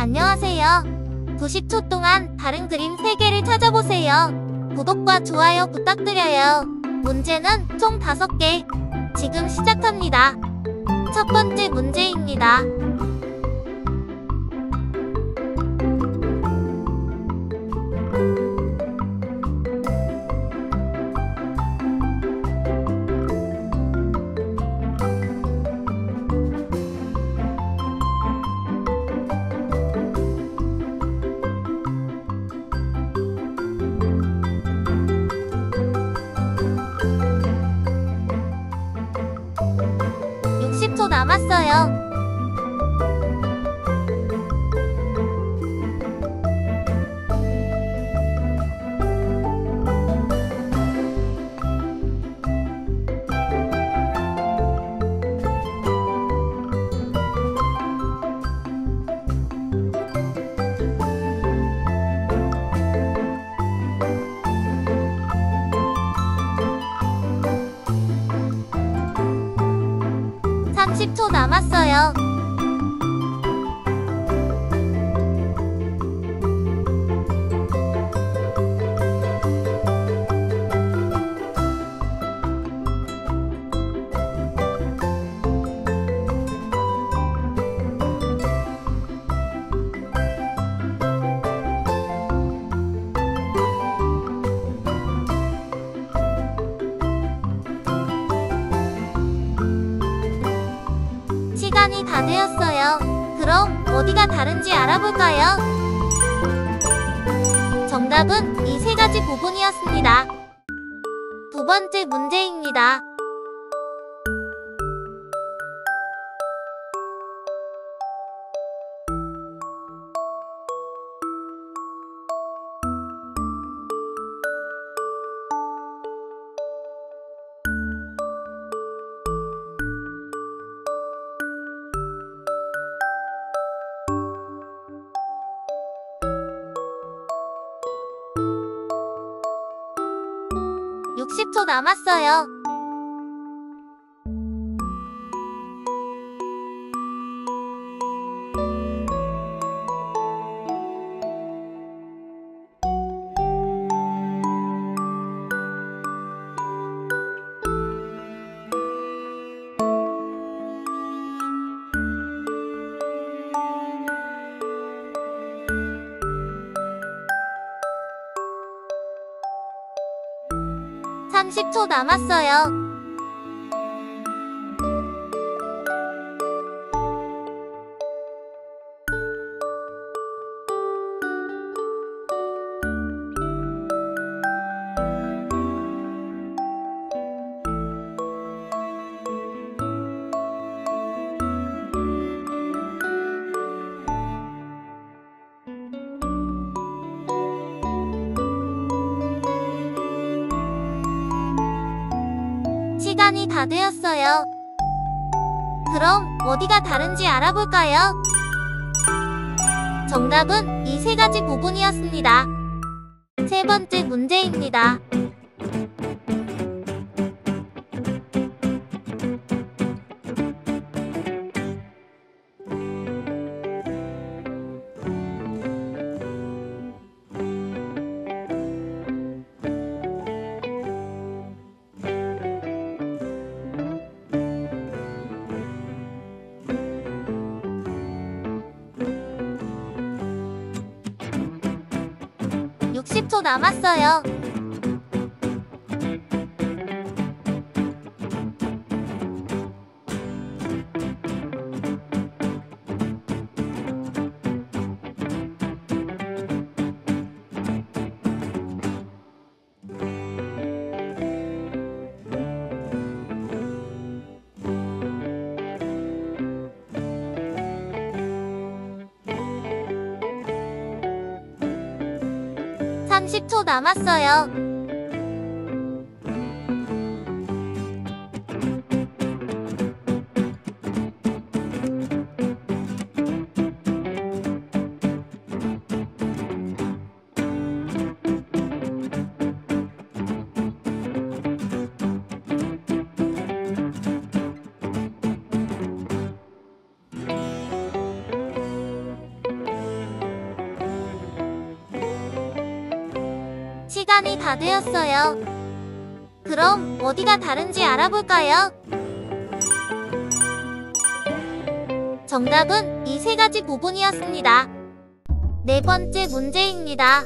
안녕하세요. 90초 동안 다른 그림 3개를 찾아보세요. 구독과 좋아요 부탁드려요. 문제는 총 5개. 지금 시작합니다. 첫 번째 문제입니다. 초 남았어요. 초 남았어요. 시간이 다 되었어요. 그럼 어디가 다른지 알아볼까요? 정답은 이 3가지 부분이었습니다. 두 번째 문제입니다. 초 남았어요. 초 남았어요. 시간이 다 되었어요. 그럼 어디가 다른지 알아볼까요? 정답은 이 3가지 부분이었습니다. 세 번째 문제입니다. 초 남았어요. 초 남았어요. 시간이 다 되었어요. 그럼 어디가 다른지 알아볼까요? 정답은 이 세 가지 부분이었습니다. 네 번째 문제입니다.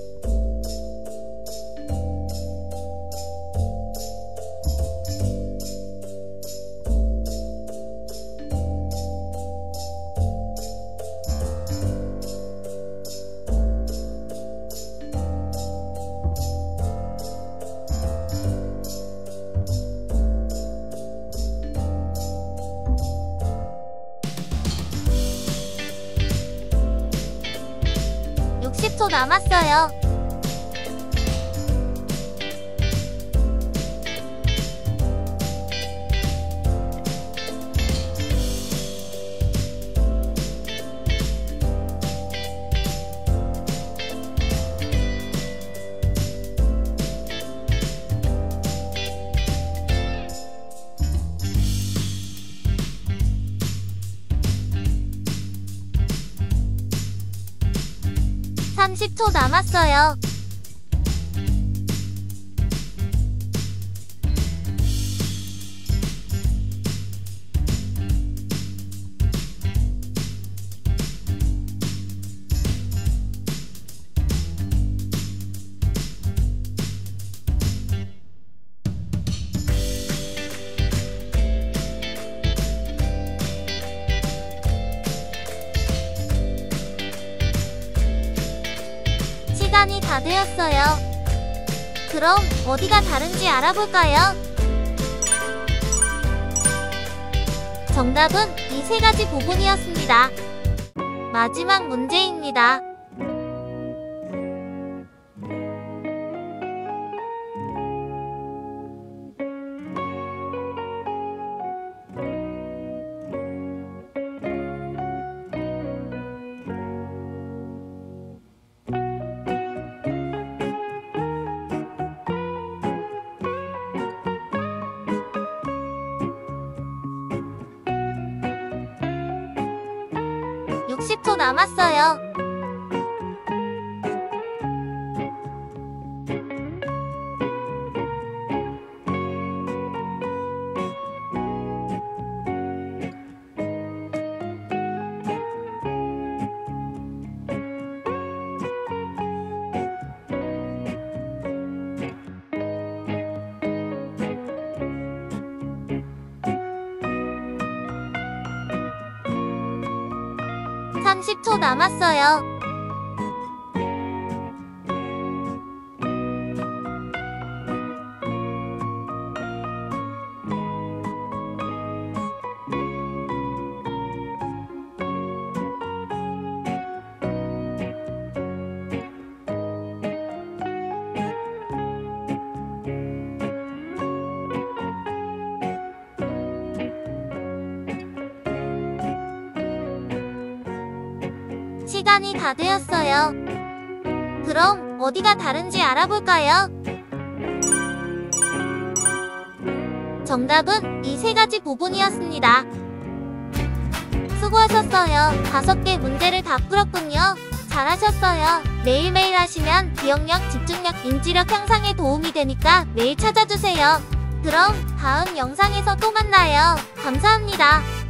초 남았어요. (30초) 남았어요. 시간이 다 되었어요. 그럼 어디가 다른지 알아볼까요? 정답은 이 세 가지 부분이었습니다. 마지막 문제입니다. (60초) 남았어요. (30초) 남았어요. 시간이 다 되었어요. 그럼 어디가 다른지 알아볼까요? 정답은 이 세 가지 부분이었습니다. 수고하셨어요. 5개 문제를 다 풀었군요. 잘하셨어요. 매일매일 하시면 기억력, 집중력, 인지력 향상에 도움이 되니까 매일 찾아주세요. 그럼 다음 영상에서 또 만나요. 감사합니다.